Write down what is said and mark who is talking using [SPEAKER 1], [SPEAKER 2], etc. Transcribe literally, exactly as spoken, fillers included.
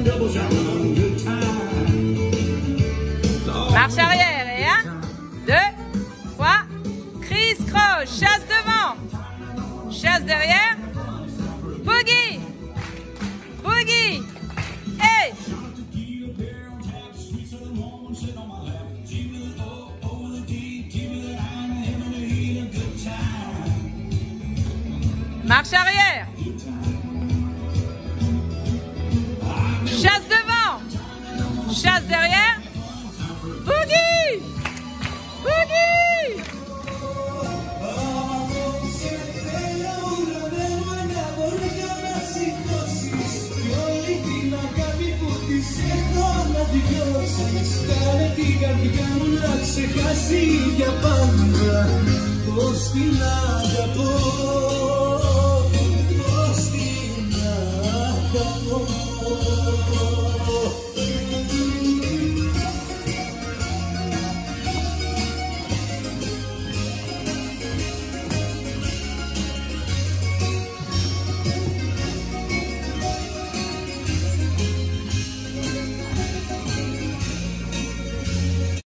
[SPEAKER 1] Marche arrière et un, deux, trois, criss-cross, chasse devant, chasse derrière, boogie, boogie, hey. Marche arrière, chasse devant, chasse derrière, boogie, boogie.
[SPEAKER 2] Ξεχάσει για πάντα πως την αγαπώ, πως την αγαπώ.